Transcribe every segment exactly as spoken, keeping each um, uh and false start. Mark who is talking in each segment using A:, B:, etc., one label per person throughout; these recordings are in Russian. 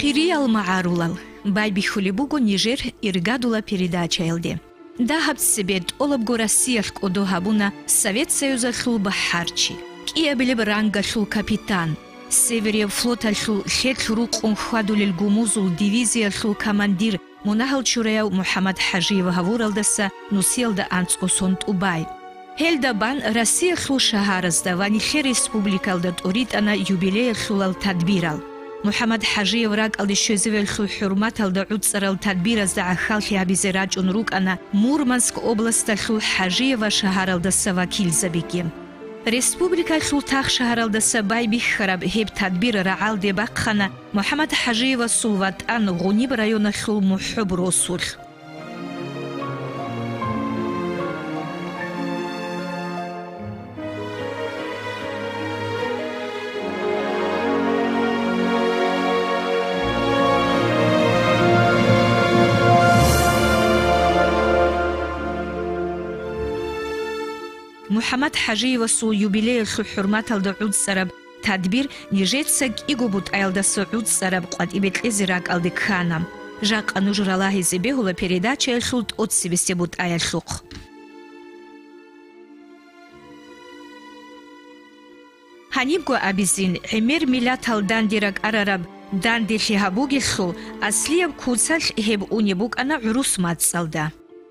A: Пириал Маарулал, Байби Хулибуго Нижер Иргадула передача элде. Да хабсебет олабго Россиях одохабуна Совет Союза шул Бахарчи. Киабелеб ранга шул капитан. Северия флота шул хетрук он хвадулил гумузул дивизия шул командир. Мунахал чуреяу Мухаммад Хажиева Хавуралдаса Нусилда Анцкосонт Убай. Хелда бан Россия шул шахаразда вани хе республикалда торитана юбилея шулал тадбирал. Мухаммад Хажиев рак алдишезевел шул хурматалда уцарал тадбиразда ахалхи абизерач он рук ана Мурманск областа шул Хажиева шахаралдаса вакил забекем. Республика шул тах шахаралдаса байби хараб хеб тадбир раал дебакхана Мухаммад Хажиева сулват ан гуниб района шул мухуб росул. Мухаммад Хажиева су юбилея шул хурматалда уд сараб тадбир нижетсак игубут айлда суд сараб қад ибетлезирак алды кханам. Жак анужралахи зебегула передача шулт от сибесте бут аял шук. Ханибго абизин эмер милатал дандирак арараб данди хабуги шул аслияб куцал хеб унибук ана урус матсалда.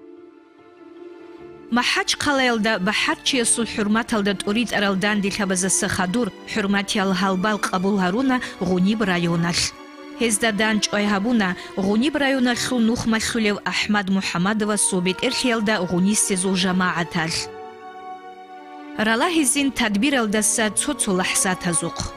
A: Махач қалайлда бахачи сул хурматалда торит аралдан дилхабаза сахадур хурмати алхалбал қабул харуна гуниб районал. Хездадан чойхабуна гуниб районал шул нухма шулев Ахмад Мухаммадова собит эрхелда гунистезу жамаатал. Ралахизин тадбиралдаса цоцу лахса тазуқ.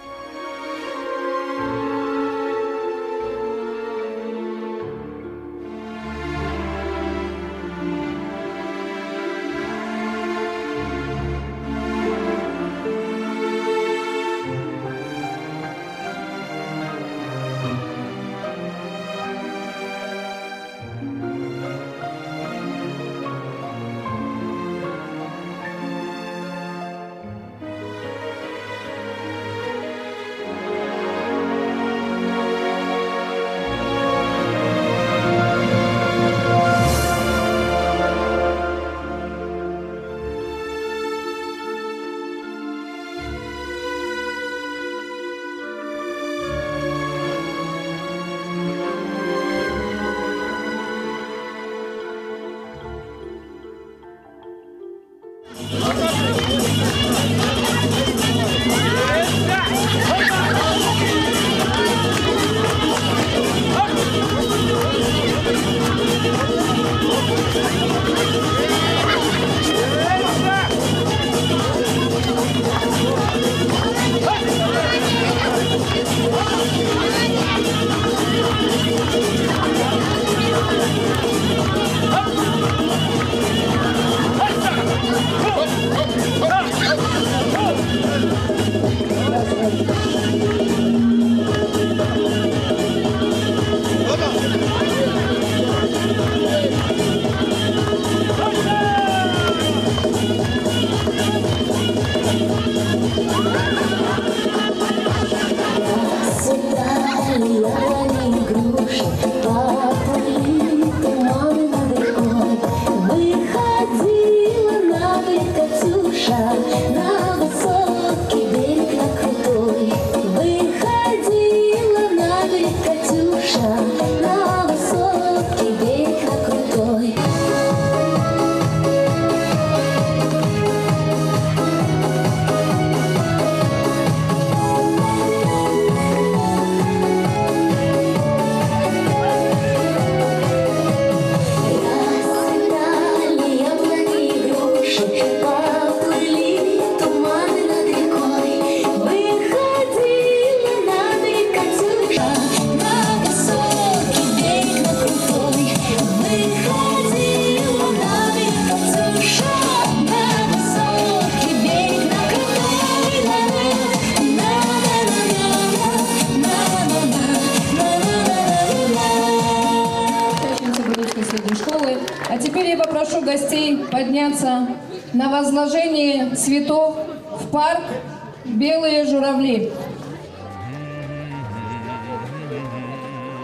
B: Прошу гостей подняться на возложение цветов в парк «Белые журавли».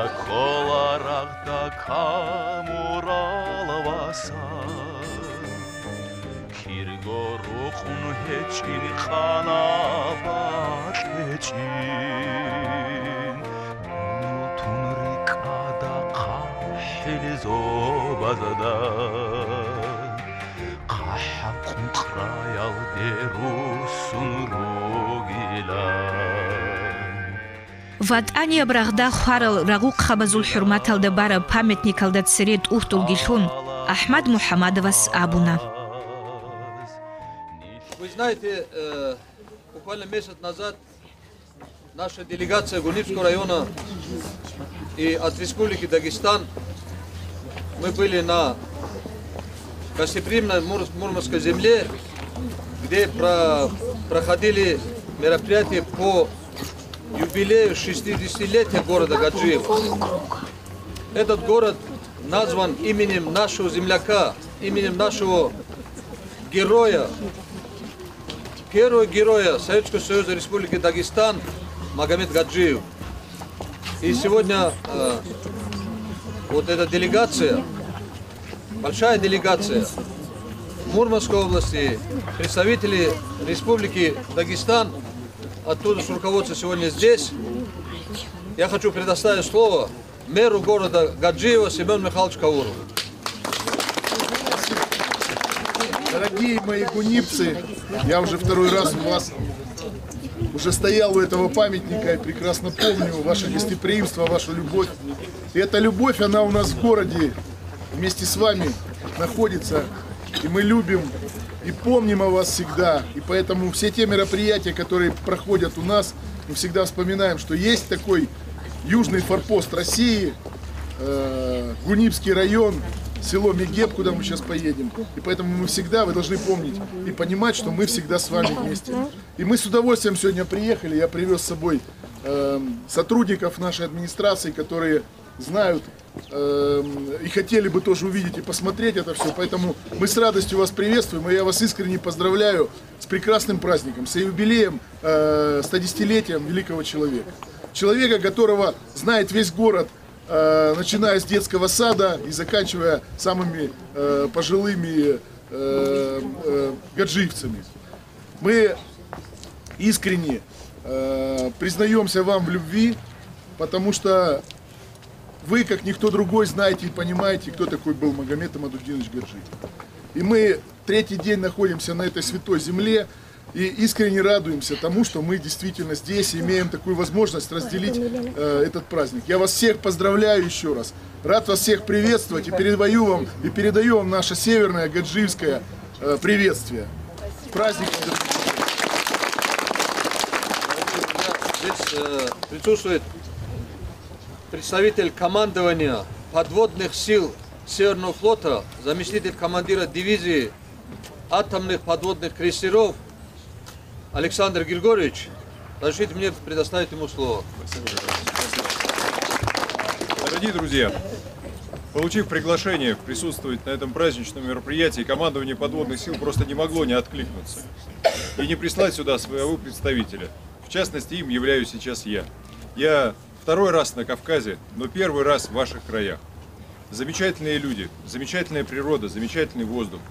C: Коларахта камуралваса Киргорухун хечин ханабат хечин Тунрикада кахилизобазада Кахакун краял дерусун ругила
A: Ватания брахда харал рагук хабазул хурматал да бара памятникал да церет ухтул гилхун Ахмад Мухаммадовас Абуна.
D: Вы знаете, э, буквально месяц назад наша делегация Гунипского района и от Республики Дагестан, мы были на гостеприимной Мур Мурманской земле, где про проходили мероприятия по юбилею шестидесятилетия города Гаджиева. Этот город назван именем нашего земляка, именем нашего героя, первого героя Советского Союза Республики Дагестан Магомед Гаджиев. И сегодня э, вот эта делегация, большая делегация Мурманской области, представители Республики Дагестан, оттуда с руководством сегодня здесь. Я хочу предоставить слово мэру города Гаджиева Семену Михайловичу Каурову.
E: Дорогие мои гунипцы, я уже второй раз у вас уже стоял у этого памятника и прекрасно помню ваше гостеприимство, вашу любовь. И эта любовь, она у нас в городе вместе с вами находится. И мы любим и помним о вас всегда. И поэтому все те мероприятия, которые проходят у нас, мы всегда вспоминаем, что есть такой южный форпост России, э, Гунипский район, село Мегеб, куда мы сейчас поедем. И поэтому мы всегда, вы должны помнить и понимать, что мы всегда с вами вместе. И мы с удовольствием сегодня приехали. Я привез с собой э, сотрудников нашей администрации, которые знают э, и хотели бы тоже увидеть и посмотреть это все. Поэтому мы с радостью вас приветствуем. И я вас искренне поздравляю с прекрасным праздником, с юбилеем, э, стодесятилетием великого человека. Человека, которого знает весь город, начиная с детского сада и заканчивая самыми э, пожилыми э, э, гаджиевцами. Мы искренне э, признаемся вам в любви, потому что вы, как никто другой, знаете и понимаете, кто такой был Магомед Амадудинович Гаджиев. И мы третий день находимся на этой святой земле, и искренне радуемся тому, что мы действительно здесь имеем такую возможность разделить э, этот праздник. Я вас всех поздравляю еще раз. Рад вас всех приветствовать и передаю вам, и передаю вам наше северное гаджиевское э, приветствие. Праздник!
D: Здесь э, присутствует представитель командования подводных сил Северного флота, заместитель командира дивизии атомных подводных крейсеров Александр Григорьевич. Разрешите мне предоставить ему слово.
F: Дорогие друзья, получив приглашение присутствовать на этом праздничном мероприятии, командование подводных сил просто не могло не откликнуться и не прислать сюда своего представителя. В частности, им являюсь сейчас я. Я второй раз на Кавказе, но первый раз в ваших краях. Замечательные люди, замечательная природа, замечательный воздух.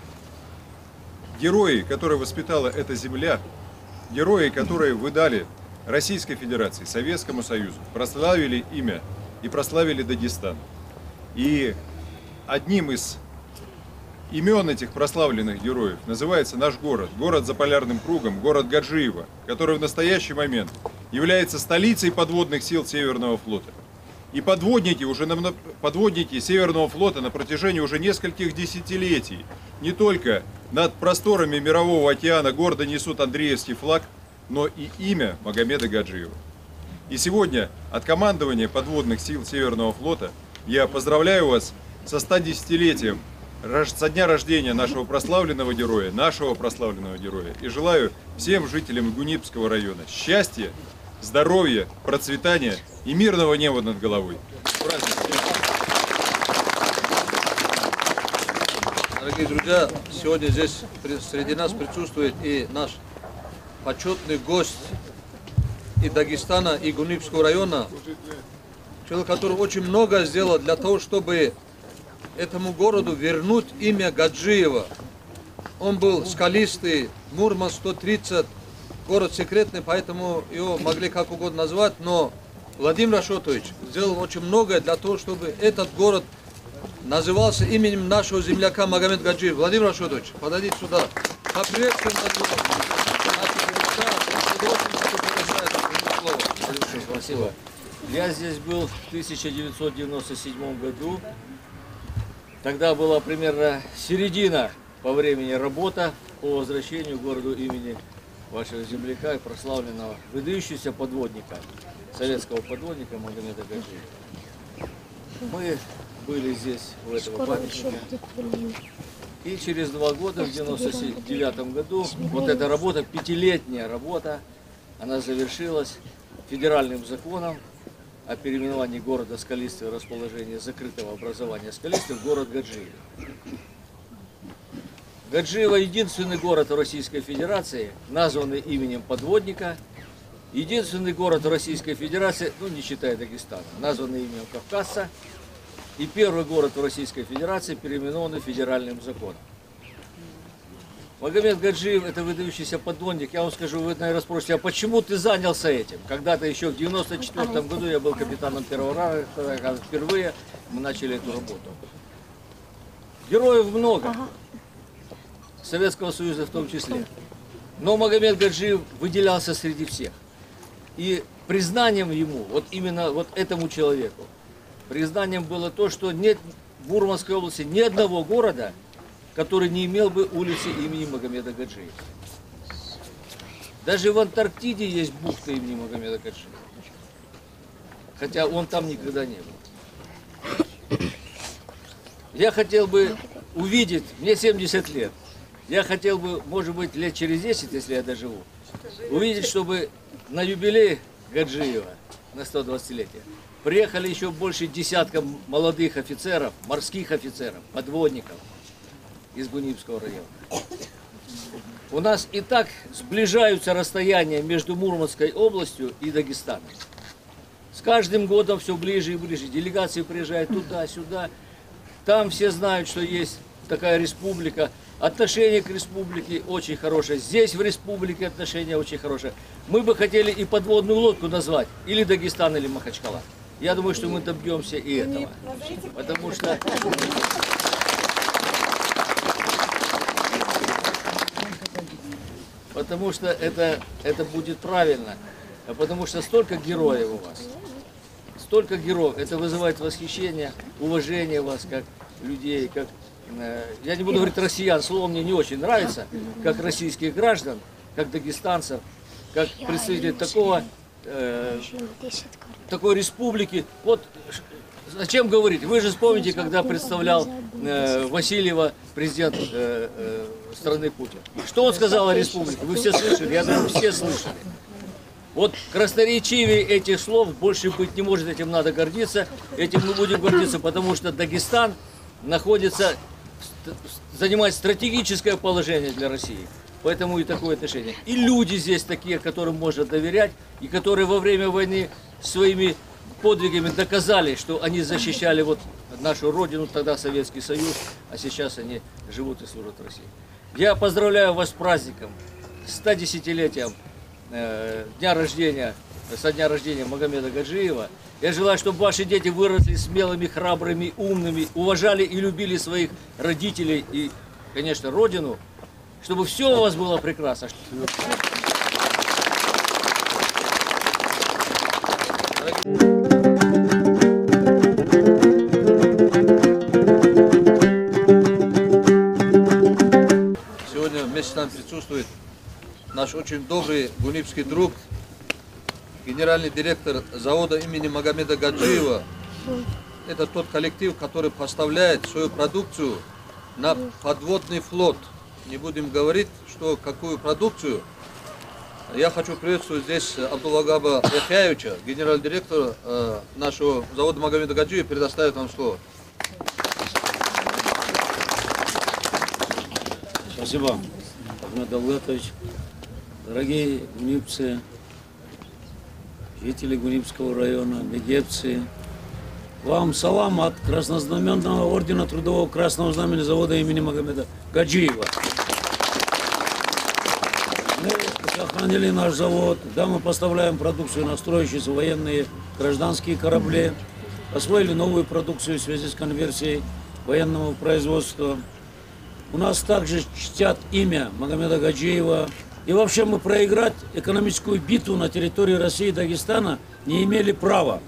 F: Герои, которые воспитала эта земля, герои, которые вы дали Российской Федерации, Советскому Союзу, прославили имя и прославили Дагестан. И одним из имен этих прославленных героев называется наш город, город за полярным кругом, город Гаджиево, который в настоящий момент является столицей подводных сил Северного флота. И подводники, уже на, подводники Северного флота на протяжении уже нескольких десятилетий не только над просторами Мирового океана гордо несут Андреевский флаг, но и имя Магомеда Гаджиева. И сегодня от командования подводных сил Северного флота я поздравляю вас со стодесятилетием, со дня рождения нашего прославленного героя, нашего прославленного героя. И желаю всем жителям Гунипского района счастья, здоровья, процветания и мирного неба над головой.
D: Дорогие друзья, сегодня здесь среди нас присутствует и наш почетный гость и Дагестана, и Гунипского района, человек, который очень много сделал для того, чтобы этому городу вернуть имя Гаджиева. Он был скалистый, Мурманск сто тридцать, город секретный, поэтому его могли как угодно назвать, но Владимир Ашотович сделал очень многое для того, чтобы этот город назывался именем нашего земляка Магомед Гаджиев. Владимир Ашотович, подойдите сюда. Поприветствуем нас.
G: Спасибо. Я здесь был в тысяча девятьсот девяносто седьмом году. Тогда была примерно середина по времени работа по возвращению городу имени вашего земляка и прославленного выдающегося подводника, советского подводника Магомеда Гаджиева. Мы были здесь, у этого памятника. И через два года, в девяносто девятом году, вот эта работа, пятилетняя работа, она завершилась федеральным законом о переименовании города Скалистый, расположения закрытого образования Скалистый в город Гаджиево. Гаджиево — единственный город в Российской Федерации, названный именем подводника, единственный город в Российской Федерации, ну не считая Дагестана, названный именем кавказца, и первый город в Российской Федерации, переименованный федеральным законом. Магомед Гаджиев — это выдающийся подводник. Я вам скажу, вы, наверное, спросите, а почему ты занялся этим? Когда-то еще в девяносто четвёртом году я был капитаном первого ранга, когда впервые мы начали эту работу. Героев много, Советского Союза в том числе. Но Магомед Гаджиев выделялся среди всех. И признанием ему, вот именно вот этому человеку, признанием было то, что нет в Мурманской области ни одного города, который не имел бы улицы имени Магомеда Гаджиева. Даже в Антарктиде есть бухта имени Магомеда Гаджиева. Хотя он там никогда не был. Я хотел бы увидеть, мне семьдесят лет, я хотел бы, может быть, лет через десять, если я доживу, увидеть, чтобы на юбилей Гаджиева, на сто двадцатилетие, приехали еще больше десятка молодых офицеров, морских офицеров, подводников из Гунипского района. У нас и так сближаются расстояния между Мурманской областью и Дагестаном. С каждым годом все ближе и ближе. Делегации приезжают туда-сюда. Там все знают, что есть такая республика. Отношение к республике очень хорошее. Здесь в республике отношения очень хорошие. Мы бы хотели и подводную лодку назвать. Или Дагестан, или Махачкала. Я думаю, что мы добьемся и этого. Потому что... Потому что это, это будет правильно. А потому что столько героев у вас. Столько героев. Это вызывает восхищение, уважение вас как людей, как... Я не буду говорить россиян, слово мне не очень нравится, как российских граждан, как дагестанцев, как представителей такого, э, такой республики. Вот зачем говорить? Вы же вспомните, когда представлял э, Васильева президент э, э, страны Путин. Что он сказал о республике? Вы все слышали? Я думаю, все слышали. Вот красноречивее этих слов больше быть не может, этим надо гордиться. Этим мы будем гордиться, потому что Дагестан находится, занимает стратегическое положение для России. Поэтому и такое отношение. И люди здесь такие, которым можно доверять, и которые во время войны своими подвигами доказали, что они защищали вот нашу родину, тогда Советский Союз, а сейчас они живут и служат России. Я поздравляю вас с праздником, с стодесятилетием э, дня рождения, со дня рождения Магомеда Гаджиева. Я желаю, чтобы ваши дети выросли смелыми, храбрыми, умными, уважали и любили своих родителей и, конечно, родину, чтобы все у вас было прекрасно.
D: Сегодня вместе с нами присутствует наш очень добрый гунипский друг, генеральный директор завода имени Магомеда Гаджиева. Это тот коллектив, который поставляет свою продукцию на подводный флот. Не будем говорить, что какую продукцию. Я хочу приветствовать здесь Абдуллагаба Яхяевича, генерального директора э, нашего завода Магомеда Гаджиева, предоставит вам слово.
G: Спасибо, Ахмед Давлетович. Дорогие гунипцы, жители Гунипского района, бегепцы,
H: вам салам от Краснознаменного ордена Трудового Красного Знамени завода имени Магомеда Гаджиева. Мы сохранили наш завод, да, мы поставляем продукцию на строящиеся военные гражданские корабли, освоили новую продукцию в связи с конверсией военного производства. У нас также чтят имя Магомеда Гаджиева. И вообще мы проиграть экономическую битву на территории России и Дагестана не имели права,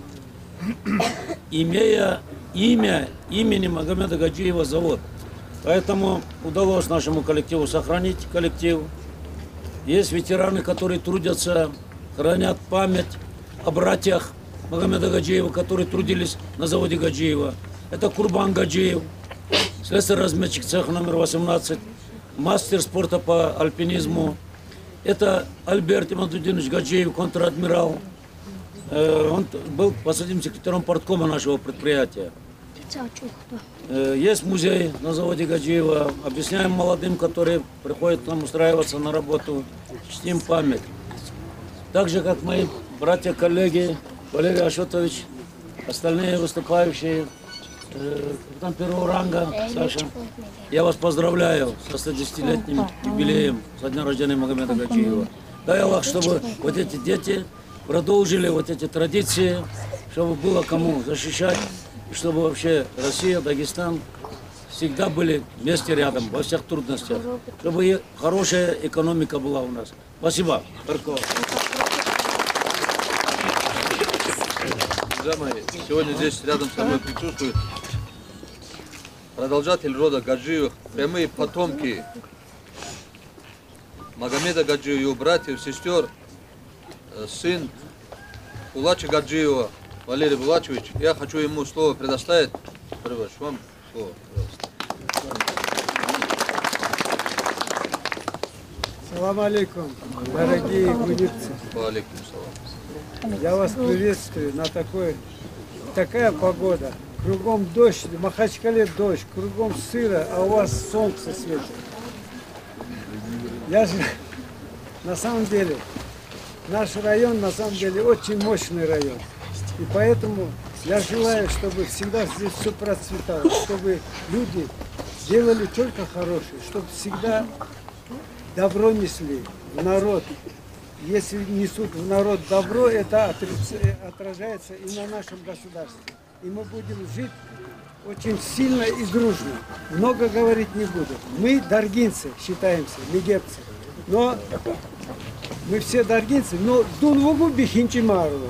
H: имея имя имени Магомеда Гаджиева завод. Поэтому удалось нашему коллективу сохранить коллектив. Есть ветераны, которые трудятся, хранят память о братьях Магомеда Гаджиева, которые трудились на заводе Гаджиева. Это Курбан Гаджиев, слесарь-разметчик цеха номер восемнадцать, мастер спорта по альпинизму. Это Альберт Имадудинович Гаджиев, контр-адмирал. Он был последним секретарем парткома нашего предприятия. Есть музей на заводе Гаджиева. Объясняем молодым, которые приходят к нам устраиваться на работу, чтим память. Так же, как мои братья-коллеги, Валерий Ашотович, остальные выступающие, капитан первого ранга, Саша. Я вас поздравляю со стодесятилетним юбилеем, со дня рождения Магомеда Гаджиева. Дай Аллах, чтобы вот эти дети продолжили вот эти традиции, чтобы было кому защищать, и чтобы вообще Россия, Дагестан всегда были вместе рядом во всех трудностях, чтобы и хорошая экономика была у нас. Спасибо.
D: Друзья мои, сегодня здесь рядом со мной присутствует продолжатель рода Гаджиевых, прямые потомки Магомеда Гаджиева, его братьев, сестер, сын Булача Гаджиева, Валерий Булачевич. Я хочу ему слово предоставить. Вам слово, пожалуйста.
I: Салам алейкум, дорогие гунипцы.
D: Алейкум салам.
I: Я вас приветствую на такой, такая погода. Кругом дождь, в Махачкале дождь, кругом сыро, а у вас солнце светит. Я же, на самом деле, наш район, на самом деле, очень мощный район. И поэтому я желаю, чтобы всегда здесь все процветало, чтобы люди делали только хорошее, чтобы всегда добро несли в народ. Если несут в народ добро, это отражается и на нашем государстве. И мы будем жить очень сильно и дружно. Много говорить не буду. Мы даргинцы считаемся, мегепцы. Но мы все даргинцы, но дунвугу бихинчимару.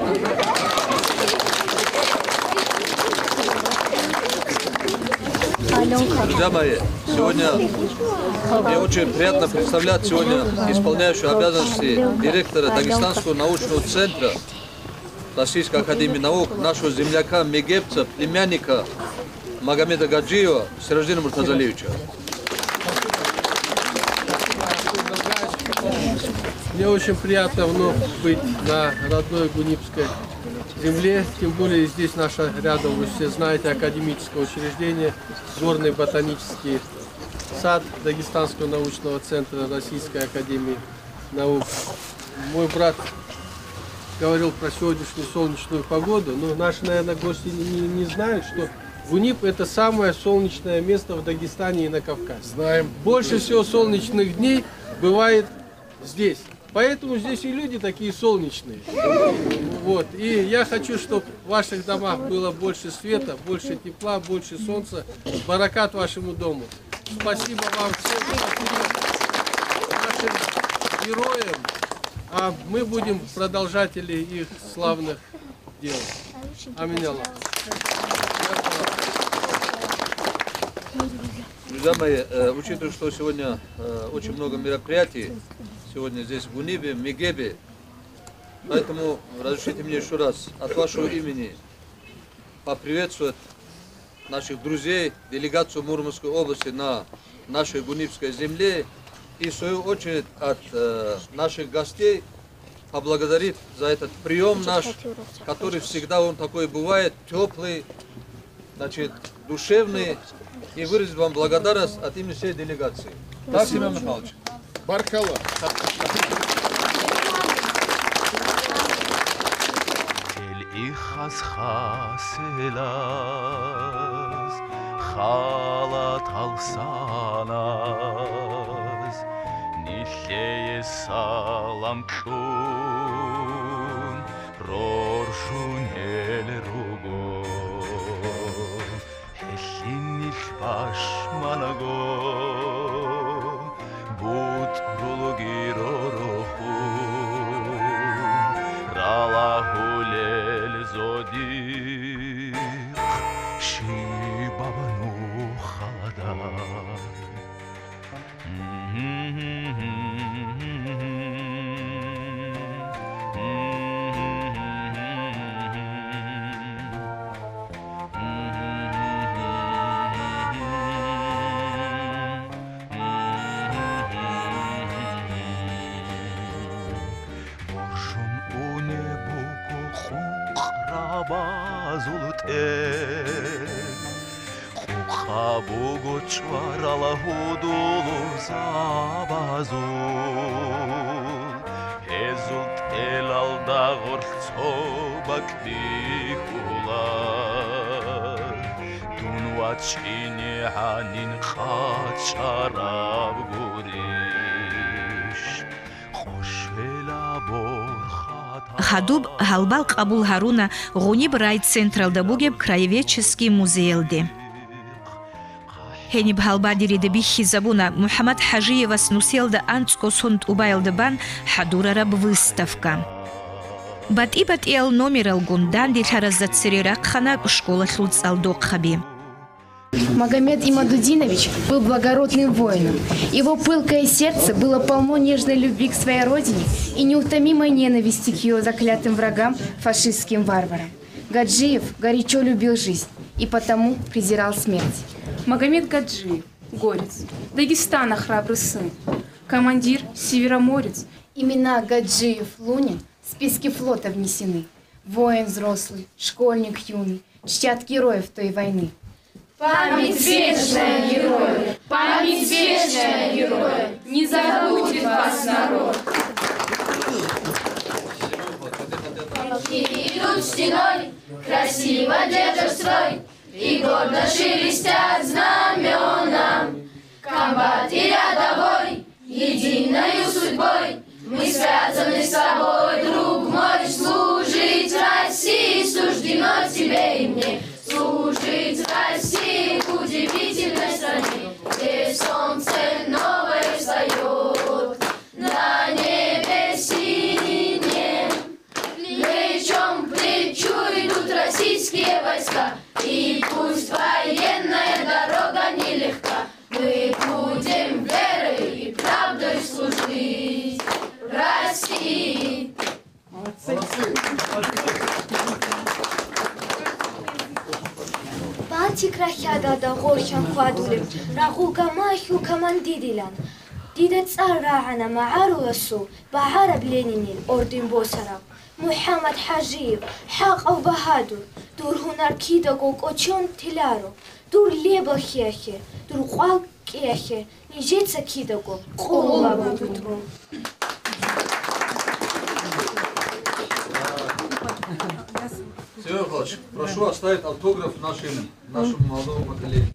D: Друзья мои, сегодня мне очень приятно представлять сегодня исполняющего обязанности директора Дагестанского научного центра Российской академии наук, нашего земляка, мегепца, племянника Магомеда Гаджиева Сираждина Муртазалиевича.
J: Мне очень приятно вновь быть на родной гунипской земле, тем более здесь наша рядом, вы все знаете, академическое учреждение, горный ботанический сад Дагестанского научного центра Российской академии наук. Мой брат говорил про сегодняшнюю солнечную погоду, но наши, наверное, гости не, не знают, что Гунип — это самое солнечное место в Дагестане и на Кавказе.
E: Знаем.
J: Больше всего солнечных дней бывает здесь. Поэтому здесь и люди такие солнечные. Вот. И я хочу, чтобы в ваших домах было больше света, больше тепла, больше солнца. Баракат вашему дому. Спасибо вам всем, спасибо нашим героям. А мы будем продолжатели их славных дел. Аминь Аллах.
D: Друзья мои, э, учитывая, что сегодня э, очень много мероприятий, сегодня здесь в Гунибе, в Мегебе, поэтому разрешите мне еще раз от вашего имени поприветствовать наших друзей, делегацию Мурманской области на нашей Гунибской земле и в свою очередь от э, наших гостей поблагодарить за этот прием наш, который всегда он такой бывает, теплый, значит, душевный, и выразить вам благодарность от имени всей делегации. Так, Семен Михайлович?
E: Баркала.
C: ხიხას ხასელას ხალათ ალსანას ნიხეე სალამკუნ რორშუნელ როგო ჰეშინილ ბაშმანაგო ბუტრულგიროროხუ რალაჰულელ ზოდიხ შიბაბანუ ხალადა ხუხაბუგო ჭვარალა ჰუდულუ ზაბაზულ ეზულ ტელალ დაღორცობა კდიხულა დუნვაჩინე ჰანინ ხაჩარაბ გურიშ ხოშველა ბორხა
A: Хадуб Галбал Кабул Харуна Гуниб рай централ да бугеб краеведческий музейлде. Хениб Галбадири да бихи забуна Мухаммад Хажиева снуселда анцко сонт убайлдабан хадурараб выставка. Бат ибат ел номерал гундан дилхаразатсири ракхана школа хлуцалдок хаби.
K: Магомед Имадудинович был благородным воином. Его пылкое сердце было полно нежной любви к своей родине и неутомимой ненависти к ее заклятым врагам, фашистским варварам. Гаджиев горячо любил жизнь и потому презирал смерть.
L: Магомед Гаджиев, горец, Дагестана храбрый сын, командир Североморец.
K: Имена Гаджиев, Лунин в списки флота внесены. Воин взрослый, школьник юный, чтят героев той войны.
B: Память вечная, герои! Память вечная, герои! Не забудет вас народ! Полки идут стеной, красиво держат строй, и гордо шелестят знамена. Комбат и рядовой, единою судьбой, мы связаны с тобой, друг мой, служить России суждено тебе и мне. Служить России в удивительной стране, где солнце новое встает, на небе синее. Плечом к плечу идут российские войска, и пусть военная дорога нелегка, мы будем верой и правдой служить России. Молодцы!
M: Бантик рахяда да горшан хвадулем, раху гамахю командидилан. Дидет царрахана маару ясу, бахараб ленинил орден босараб. Мухаммад Хажиев, хақ ав бахадур, дур хунар кида гок очон тиларо, дур леба хехе, дур қвал кехе, нижеца кида гок, қолла бутру.
D: Сергей Михайлович, прошу оставить автограф нашим, нашему молодому поколению.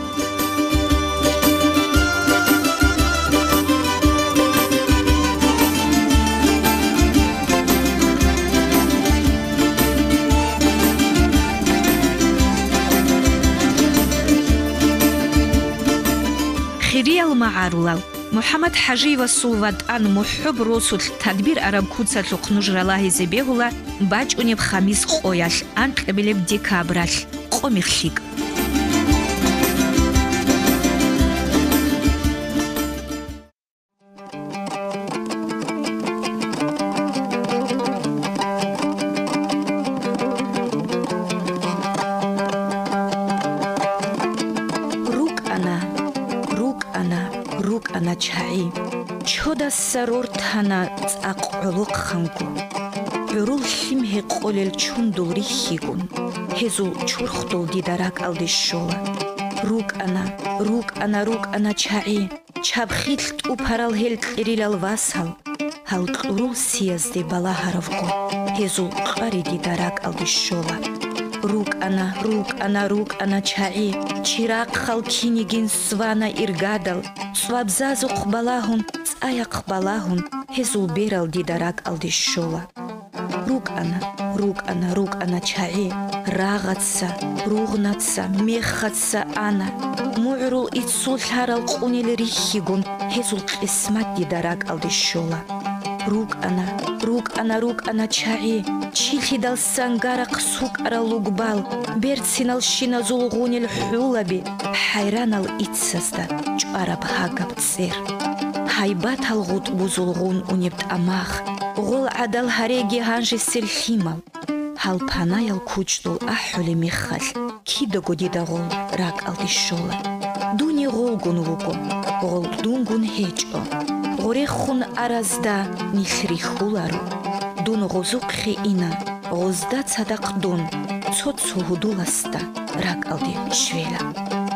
A: Хириал Маарулал Мухаммад Хажиева сулвад ан мухуб росул тадбир араб куца луқнужралаhi зебегула бач унеб хамис қоял ан қебелеб декабрал қомихлик. Чаи, чода сарор тана цақулуқ хангу, урул химхе қолел чундури хигун, хезу чурхдол дидарак алдишшола. Рук ана, рук ана, рук ана чаи, чабхилт упарал хелт ирилал васал, Halqurul siyazde balaharavko, hezul qari didarak aldishola. Ruk ana, ruk ana, ruk ana chai, chiraq khalkinigin svana irgadal, swabzazu qbalahun, tsaya qbalahun, hezul beral didarak aldishola. Ruk ana, ruk ana, ruk ana chai, raghatsa, rugnatsa, mekhatsa ana, mu'rul itsul haral qunil rihigun, hezul qismat didarak aldishola. Ruk ana, ruk ana, ruk ana chai, chilhidal sangarak suk aralugbal, bertsinal shinazul gunil hulabi, hayranal itsasta, ch'arab hagab tsir. Haybat halgut buzulgun unibt amach, gol adal haregi hanji silhimal. Halpanayal kuchdul ahuli mikhal, kidago didagol rak aldishola. Duni golgun vuko, gol dungun hech'o. Горехун аразда нихрихулару, дун гозукхи ина, гозда цадақ дун, цоцу худуласта, рак алди швела.